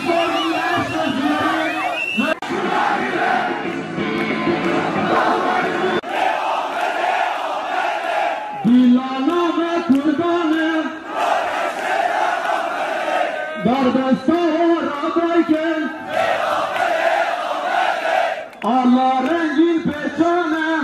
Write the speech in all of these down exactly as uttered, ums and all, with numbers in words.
söyleyen sözleri Dilana ve kurbanı Darbesta oradayken Allah rengin peçane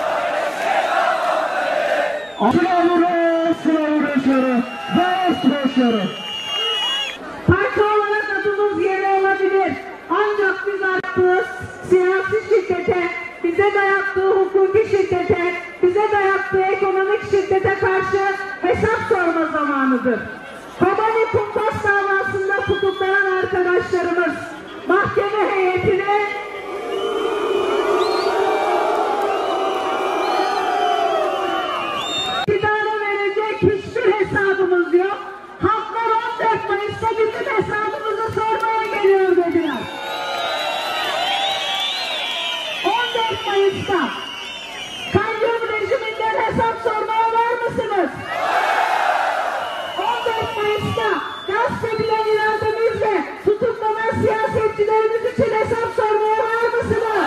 Sılavuru, sılavuru, ve sıravuru Parti olarak adımız yeri olabilir. Ancak biz artık siyasi şiddete, bize dayattığı hukuki şiddete, bize dayattığı ekonomik şiddete karşı hesap sorma zamanıdır. Kobani Kumpas davasında tutuklanan arkadaşlarımız mahkeme heyetine iktidara verecek hiçbir hesabımız yok. Halklar on dört Mayıs'ta bizim hesabımızı sormaya geliyor dediler. on dört Mayıs'ta kayyum rejiminden hesap sormaya var mısınız? on dört Mayıs'ta gasp edilen irademizle tutuklanan siyasetçilerimiz için hesap sormaya var mısınız?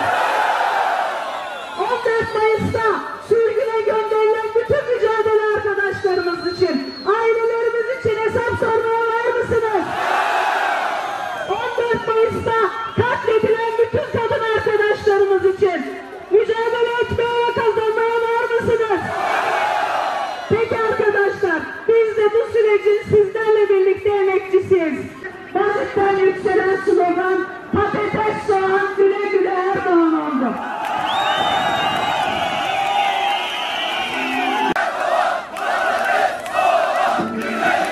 on dört Mayıs'ta sürgüne gönderilen bütün mücadele arkadaşlarımız için, ailelerimiz için hesap sormaya var mısınız? on dört Mayıs'ta katledilen bütün kadın arkadaşlarımız için mücadele etmeye ve kazanmaya var mısınız? Peki arkadaşlar, biz de bu sürecin sizlerle birlikte emekçisiyiz. Basitten yükselen slogan patates soğan güle güle Erdoğan oldu. Güle